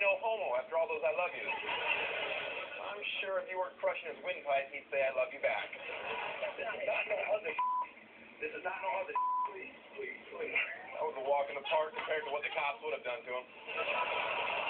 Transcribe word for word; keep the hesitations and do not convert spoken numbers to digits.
no homo after all those I love yous. I'm sure if you weren't crushing his windpipe, he'd say I love you back. This is not no other This is not no other Please, please, please. That was a walk in the park compared to what the cops would have done to him.